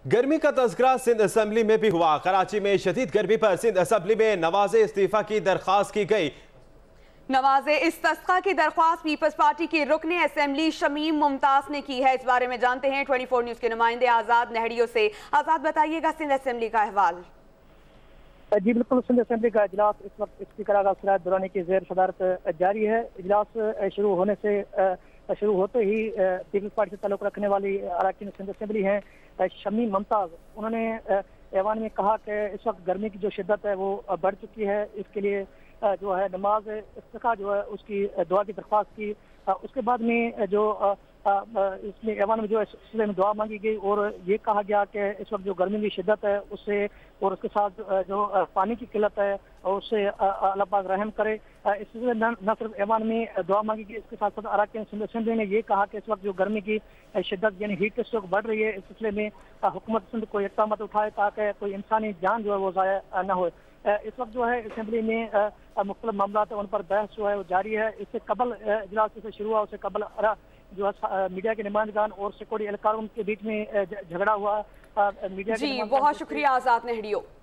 गर्मी का तज़किरा सिंध असम्बली में भी हुआ। कराची में शदीद गर्मी पर सिंध असम्बली में नवाज़े इस्तीफा की दरख्वास्त की गई। नवाज़े इस्तिस्का की दरख्वास्त पीपल्स पार्टी के रुकने असेंबली शमीम मुमताज ने की है। इस बारे में जानते हैं 24 न्यूज़ के नुमाइंदे आज़ाद नहड़ियों से। आज़ाद, बताइएगा सिंध असम्बली का अहवाल। जी बिल्कुल, सिंध असम्बली का इजलास इस वक्त स्पीकर आगा सिराज दुरानी की ज़ेर सदारत जारी है। इजलास शुरू होते ही पीपल्स पार्टी से ताल्लुक़ रखने वाली अरकान सिंध असम्बली हैं शमीम मुमताज, उन्होंने ऐवान में कहा कि इस वक्त गर्मी की जो शिद्दत है वो बढ़ चुकी है। इसके लिए जो है नमाज इस्तिस्का जो है उसकी दुआ की दरख्वास्त की। उसके बाद में जो इसमें ऐवान में जो है सिलसिले में दुआ मांगी गई और ये कहा गया कि इस वक्त जो गर्मी की शिद्दत है उससे और उसके साथ जो पानी की किल्लत है और उससे अल्लाह पाक रहम करे। इस सिलसिले में न सिर्फ ऐवान में दुआ मांगी गई, इसके साथ साथ अरकान सिंध असम्बली ने ये कहा कि इस वक्त जो गर्मी की शिद्दत यानी हीट स्ट्रोक बढ़ रही है, इस सिलसिले में हुकूमत सिंध कोई इक़दाम उठाए ताकि कोई इंसानी जान जो है वो ज़ाया न हो। इस वक्त जो है असम्बली में मुख्तलिफ मामला है उन पर बहस जो है वो जारी है। इससे कबल इजलास से शुरू हुआ, उससे कबल जो है मीडिया के नुमाइंदगान और सिक्योरिटी एहलकारों के बीच में झगड़ा हुआ। मीडिया जी बहुत शुक्रिया आज़ाद नहड़ियों।